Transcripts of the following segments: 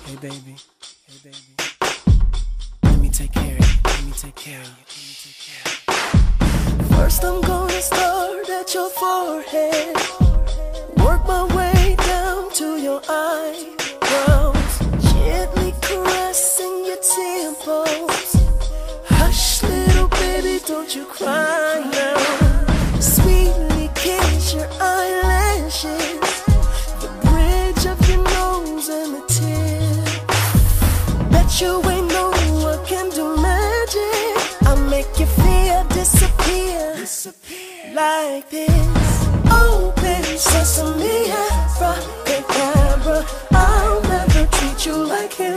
Hey baby, hey baby. Let me take care of you, let me take care of you, let me take care of you. First I'm gonna start at your forehead, work my way down to your eyebrows, gently caressing your temples. Hush little baby, don't you cry now. Sweetly kiss your eyelashes, the bridge of your nose and the tip. Bet you ain't know I can do magic. I'll make your fear disappear like this. Open sesame, abracadabra. I'll never treat you like him.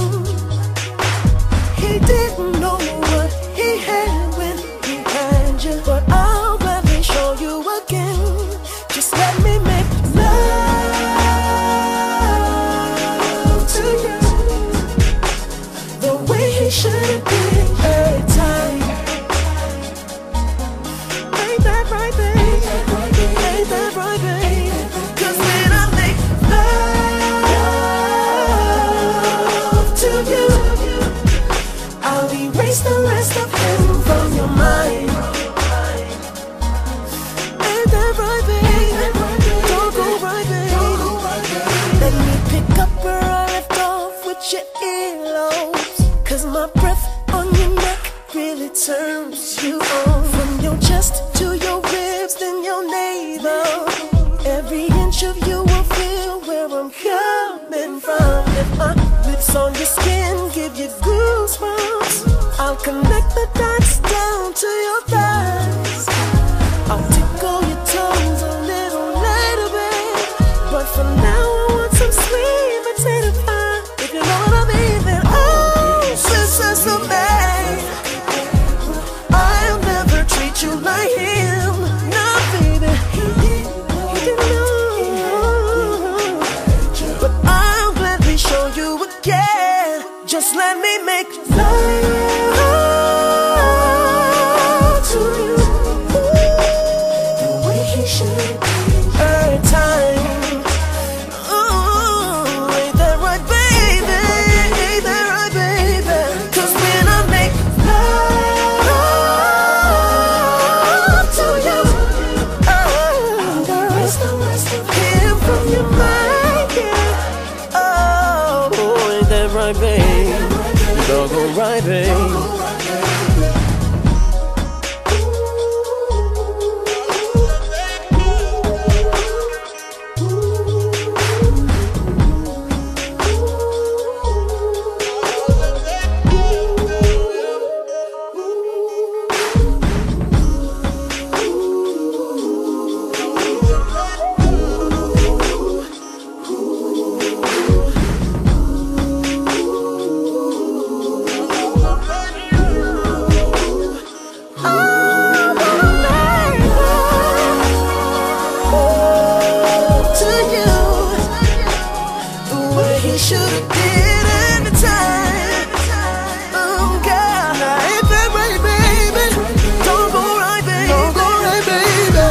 He didn't know what he had when he had you, but I'll gladly show you again. Just let me make love to you the way he should be every time. Ain't that right, babe? Ain't that right, babe? 'Cause when I make love to you, I'll erase the rest of him from your mind. Ain't that right, babe? Don't go right, babe. Let me pick up where I left off with your earlobes, 'cause my breath on your neck really turns you on. From your chest to your ribs, then your navel. Every inch of you will feel where I'm coming from. If my lips on your skin give you goosebumps, I'll connect the dots down to your thighs. I'll tickle your toes a little later, babe, but for now I want some sweet potato pie. If you know what I mean, then oh, so bad. I'll never treat you like him. Nah, baby, he didn't know, but I'll gladly show you again. Just let me make love to you the way he should be every time. Oh, ain't that right, baby? Ain't that right, baby? 'Cause when I make love to you, I'll erase the rest of him from your mind, yeah. Oh, ain't that right, babe? Doggone right, babe. He should've did every time. Oh God, ain't that right, baby? Don't go right, baby. Don't go right, baby.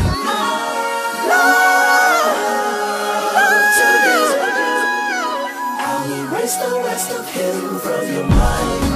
Love to you. I'll erase the rest of him from your mind.